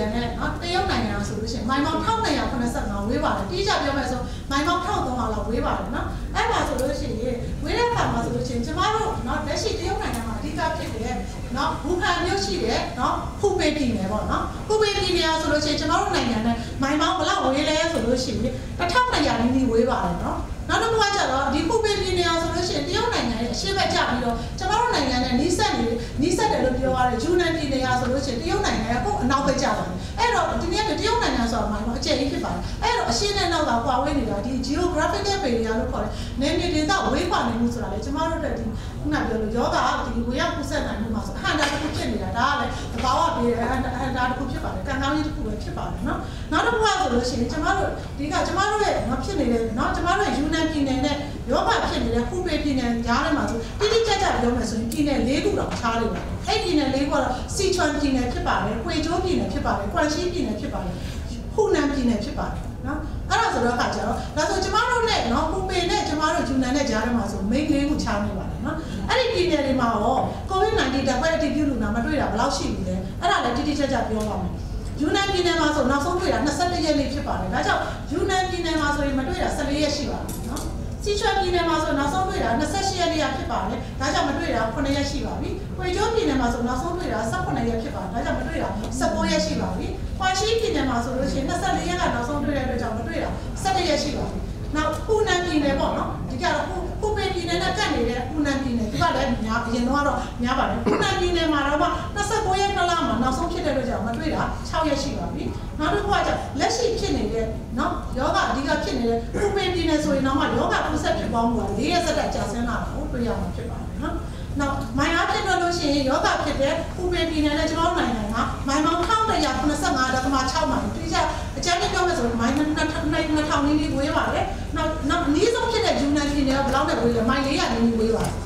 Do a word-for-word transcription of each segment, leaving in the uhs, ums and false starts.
နဲ့နော်တရုတ်နိုင်ငံဆိုလို့ရှိရင်မိုင်ပေါင်းတစ်ထောင်နှစ်ရာခုနှစ်ဆယ့်ငါဝေးပါတယ်တိကျပြောမယ်ဆိုမိုင်ပေါင်းတစ်ထောင်သုံးရာလောက်ဝေးပါတယ်နော်အဲ့မှာဆိုလို့ရှိရင်ဝေးတဲ့အခါမှာဆိုလို့ရှိရင်ကျမတို့နော်လက်ရှိတရုတ်နိုင်ငံမှာအဓိကဖြစ်တဲ့နော်ဘူခန်မြို့ရှိတဲ့နော်ဖူပေပြည်နယ်ပေါ့နော်ဖူပေပြည်နယ်ဆိုလို့ရှိရင်ကျမတို့နိုင်ငံနဲ့မိုင်ပေါင်းဘယ်လောက်ဝေးလဲဆိုလို့ရှိရင်တစ်ထောင်နှစ်ရာနီးနီးဝေးပါတယ်နော်နောက်တစ်ခုကကျတော့ဒီဖူပေပြည်နယ်ဆိုလို့ရှိရင်တရုတ်နိုင်ငံရဲ့အရှေ့ဘက်ကျပြီးတော့ကျမတို့နိုင်ငံနဲ့နီးစပ်နေနီးစပ်တယ်လို့ပြောရတယ်ယူနန်ပြည်နယ်ဆိုလို့ရှိရင်တရုတ်နိုင်ငံကကိုအနောက်ဘက်ကျပါတယ်အဲ့တော့ဒီနေ့တရုတ်နိုင်ငံဆိုတာမှတော့အကျယ်ကြီးဖြစ်ပါတယ်အဲ့တော့အရှင်းနဲ့နောက်ကကွာဝေးနေတာဒီ geographical area လို့ခေါ်တယ်နေမြေဒေသဝေးကွာနေမှုဆိုတာလေကျမတို့တို့ဒီခုနပြောလို့ယောဂဒီဝေရောက်ကုဆက်နိုင်မှုမှာဆိုဟန်တာတစ်ခုဖြစ်နေတာဒါကလည်းသဘာဝပြည်ဟန်တာဟန်တာတစ်ခုဖြစ်ပါတယ်ကံကောင်းကြီးတစ်ခုပဲဖြစ်ပါတယ်နော်နောက်တစ်ခုကဆိုလို့ရှိရင်ကျမတို့ဒီကကျမတို့ရဲ့နော်ဖြစ်နေတဲ့နော်ကျမတို့ယူနန်ပြည်နယ်နဲ့ယောဂဖြစ်နေတဲ့ဖူပေပြည်နယ်ကြားထဲမှာဆိုတိတိကျကျပြောမယ်ဆိုရင်ပြည်နယ်၄ခုတော့ခြားနေပါတယ်အဲ့ပြည်နယ်၄ခုကတော့စီချွမ်ပြည်နယ်ဖြစ်ပါတယ်၊ကွေကျိုးပြည်နယ်ဖြစ်ပါတယ်၊ကွမ်ရှီပြည်နယ်ဖြစ်ပါတယ်၊ဟူနန်ပြည်နယ်ဖြစ်ပါတယ်နော်အဲ့ဒါဆိုတော့ခါကြတော့ဒါဆိုကျမတို့နဲ့နော်ပူပေနဲ့ကျမတို့ယူနန်နဲ့ကြားထဲမှာဆိုမိန်းလေးခုချောင်းနေပါတယ်နော်အဲ့ဒီပြည်နယ်တွေမှာရောကိုဗစ်နာင်းတီးတက်ခွဲအတည်ပြုလူနာမတွေ့တာဘယ်လောက်ရှိပြီလဲအဲ့ဒါလည်းတိတိကျကျပြောပါမယ်ယူနန်ပြည်နယ်မှာဆိုနောက်ဆုံးတွေ့တာနှစ်ဆယ့်တစ်ရက်လေးဖြစ်ပါတယ်ဒါကြောင့်ယူနန်ပြည်နယ်မှာဆိုရင်မတွေ့တာဆယ့်လေးရက်ရှိပါပြီနော်စီချွမ်ပြည်နယ်မှာဆိုနောက်ဆုံးတွေ့တာနှစ်ဆယ့်ရှစ်ရက်လေးဖြစ်ပါတယ်ဒါကြောင့်မတွေ့တာခုနှစ်ရက်ရှိပါပြီ။ကွေကျိုးပြည်နယ်မှာဆိုနောက်ဆုံးတွေ့တာဆယ့်ခုနှစ်ရက်ဖြစ်ပါတယ်ဒါကြောင့်မတွေ့တာဆယ့်ကိုးရက်ရှိပါပြီ။ကွမ်ရှီပြည်နယ်မှာဆိုလို့ရှိရင်နှစ်ဆယ့်လေးရက်ကနောက်ဆုံးတွေ့တဲ့အတွက်ကြောင့်မတွေ့တာဆယ့်တစ်ရက်ရှိပါပြီ။နောက်ဟူနန်ပြည်နယ်ပေါ့နော်ဒီကတော့ဟူပေပြည်နယ်နဲ့ကပ်နေတဲ့ဟူနန်ပြည်နယ်ဒီကလည်းများအရင်တော့များပါတယ်ဟူနန်ပြည်နယ်မှာတော့နှစ်ဆယ့်ကိုးရက်တစ်လမှာနောက်ဆုံးဖြစ်တဲ့အတွက်ကြောင့်မတွေ့တာခြောက်ရက်ရှိပါပြီ။နောက်တစ်ခုကကျလက်ရှိဖြစ်နေတဲ့နော်ယောဂအဓိကဖြစ်နေတဲ့ဟူပေပြည်နယ်ဆိုရင်တော့မှယောဂကုသဖြစ်ပေါင်းမှုကလေးရက်စက်တက်ကြာဆင်းလာတာကိုတွေ့ရမှာဖြစ်ပါတယ်နော်။နောက်မိုင်အားဖြင့်တော့လို့ရှိရင်ယောဂဖြစ်တဲ့ဟူပေပြည်နယ်နဲ့ကျွန်တော်တို့နိုင်ငံကမိုင်ပေါင်းတစ်ထောင်တစ်ရာခုနှစ်ဆယ့်ငါ ဒသမခြောက်မိုင်တိကျအကြမ်းဖျင်းပြောမယ်ဆိုရင်မိုင်နှစ်ထောင်နှစ်ထောင်နီးနီးဝေးပါတယ်။နောက်နောက်အနည်းဆုံးဖြစ်တဲ့ယူနန်ပြည်နယ်ကဘယ်လောက်နဲ့ဝေးလဲမိုင်လေးရာနီးနီးဝေးပါတယ်။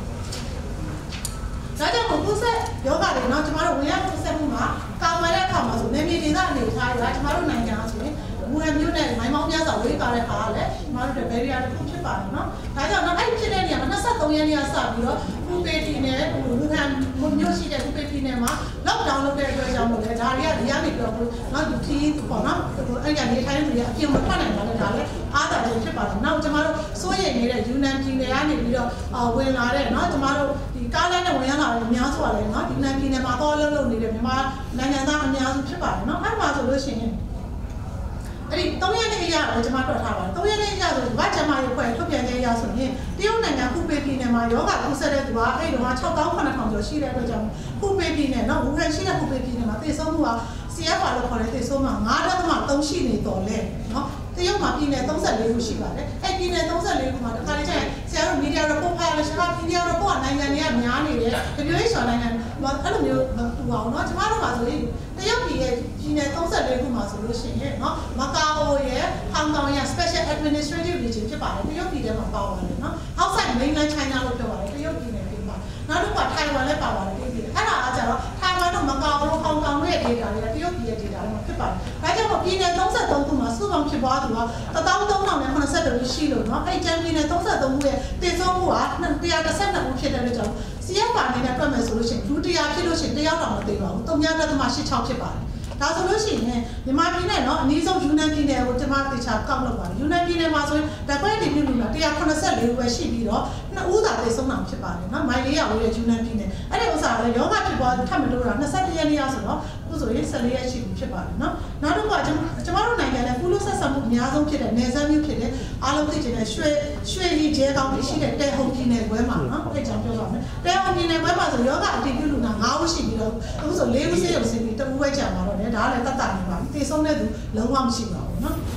ဒါကြောင့်ကုသယောဂတွေနော်ကျမတို့ဝင်ရောက်ကုသမှုမှာကာမတဲ့အခါမှာဆိုနေမြေဒေသအနေထားရကျမတို့နိုင်ငံကဆိုရင်မူရမျိုးနဲ့မိုင်းမောင်းပြားစွာဝေးကားတဲ့ခါကလည်းကျမတို့တွေ barrier တစ်ခုဖြစ်ပါတယ်နော်ဒါကြောင့်တော့အဲ့ဖြစ်တဲ့နေရာမှာနှစ်ဆယ့်သုံးရက်နေ့ကစပြီးတော့ပူပေပြည်နယ်ဟိုလူခံမျိုးရှိတဲ့ပူပေပြည်နယ်မှာ lockdown လုပ်တဲ့အတွက်ကြောင့်မို့လဲဒါတွေကဒီကနေပြီးတော့နော်ဒီခီးပေါ့နော်အဲ့ရနေထိုင်နေရအပြင်မထွက်နိုင်ပါနဲ့ဒါလည်းအားသာခြင်းဖြစ်ပါတယ်နောက်ကျမတို့စိုးရိမ်နေတဲ့ယူနန်ပြည်နယ်ကနေပြီးတော့ဝင်လာတဲ့နော်ကျမတို့ဒီကားလမ်းနဲ့ဝင်ရလာတဲ့အများစုကလည်းနော်ယူနန်ပြည်နယ်မှာတော့လုံးလုံးနေတဲ့မြန်မာနိုင်ငံသားအများစုဖြစ်ပါတယ်နော်အဲ့မှာဆိုလို့ရှိရင်အဲ့ဒီသုံးရက်နေ့အရာကိုကျွန်မတွက်ထားပါတယ်သုံးရက်နေ့အရာဆိုဘာကျမရေးဖွဲ့ထုတ်ပြန်တဲ့အရာဆိုရင်တရုတ်နိုင်ငံဟူပေပြည်နယ်မှာယောဂကူးစက်တဲ့သူကအဲ့ဒီတော့ခြောက်သောင်းခုနှစ်ထောင်ကျော်ရှိတဲ့အတွက်ကြောင့်ဟူပေပြည်နယ်နော်ဝူဟန်ရှိတဲ့ဟူပေပြည်နယ်မှာသေဆုံးမှုက C F R လို့ခေါ်တဲ့သေဆုံးမှုငါးဒသမသုံးရှိနေတော်လဲနော်တရုတ်မှာပြည်နယ်သုံးဆယ့်လေးခုရှိပါတယ်အဲ့ပြည်နယ်သုံးဆယ့်လေးခုမှာတခါတည်းကျရင်ဆရာတို့မီဒီယာ report ဖတ်ရလို့ရှင်ကမီဒီယာ report ကနိုင်ငံတွေကများနေတယ် W H O နိုင်ငံအဲ့လိုမျိုးဟိုအောင်နော်ကျမတို့ကဆိုရင်တရုတ်ပြည်ရဲ့ပြည်နယ်သုံးဆယ့်လေးခုမှာဆိုလို့ရှိရင်နော်မကာအိုရဲ့ဟောင်ကောင်ရဲ့ special administrative region ဖြစ်ပါတယ်တရုတ်ပြည်ထဲမှာပါပါတယ်နော် outside mainland China လို့ပြောပါတယ်တရုတ်ပြည်နယ်ပြည်မှာနောက်တစ်ခါထိုင်ဝမ်လည်းပါပါတယ်တရုတ်ပြည်အဲ့ဒါအားကြတော့ထိုင်ဝမ်တို့မကာအိုတို့ဟောင်ကောင်တို့ရဲ့ data တွေကတရုတ်ပြည်ရဲ့ data တွေမှာဖြစ်ပါတယ်ဒါကြောင့်ပြည်နယ်သုံးဆယ့်သုံးခုမှာစုပေါင်းဖြစ်ပွားသူကတစ်သောင်းသုံးထောင်နဲ့ခုနှစ်ဆယ့်တစ်ဦးရှိလို့နော်အဲ့ကျန်ပြည်နယ်သုံးဆယ့်သုံးခုရဲ့တည်ဆုံးမှုကတစ်ရာတစ်ဆယ့်နှစ်ဦးဖြစ်တဲ့အတွက်ကြောင့် C F R အနေနဲ့တွက်မယ်ဆိုလို့ရှိရင်ဒုတိယဖြစ်လို့ရှိရင်တယောက်တောင်မသိပါဘူးသုံးဒသမရှစ်ခြောက်ဖြစ်ပါတယ်ဒါဆိုလို့ရှိရင်မြန်မာပြည်နဲ့နော်အနည်းဆုံးယူနန်ပြည်နယ်ကိုကျွန်မတေချာကောက်လုပ်ပါတယ်ယူနန်ပြည်နယ်မှာဆိုရင်ဓာတ်ခွဲတီးပြလူနာတစ်ရာခုနှစ်ဆယ့်လေးဦးပဲရှိပြီးတော့နှစ်ဦးသာသေဆုံးတာဖြစ်ပါတယ်နော်မိုင်လေးရာဝေးတဲ့ယူနန်ပြည်နယ်အဲ့ဒီဥစ္စာလည်းယောဂဖြစ်ပွားထပ်မလို့တာနှစ်ဆယ့်တစ်ရက်နေ့ရဆိုတော့အခုဆိုရင်ဆယ့်လေးရက်ရှိပြီဖြစ်ပါတယ်နော်နောက်တစ်ခုကကျွန်တော်တို့နိုင်ငံနဲ့ကုလဆက်ဆံမှုအများဆုံးဖြစ်တဲ့နယ်စပ်မြို့ဖြစ်တဲ့အားလုံးသိချင်တဲ့ရွှေရွှေလီကျဲကောင်းရှိတဲ့တဲဟုန်ပြည်နယ်ခွဲမှာနော်အဲ့ကြောင့်ပြောပါမယ်တဲဟုန်ပြည်နယ်ခွဲမှာဆိုယောဂအတည်ပြုလူနာငါးဦးရှိပြီးတော့အခုဆိုလေးဦးစေးရုံစင်ပြီးတဦးပဲကြာမှာတော့လေဒါကလည်းတတ်တာနေပါပြီသေဆုံးတဲ့သူလုံးဝမရှိပါဘူးနော်